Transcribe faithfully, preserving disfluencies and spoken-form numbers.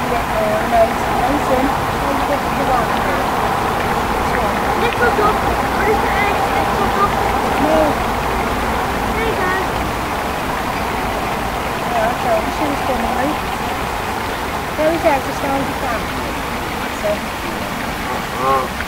uh, nose, nose in, hold it to the right here. Swan. Little duck, what is it? Little duck. No. There you go. Yeah, okay, the shoe's done, right? There we go, just hold the clamp. So.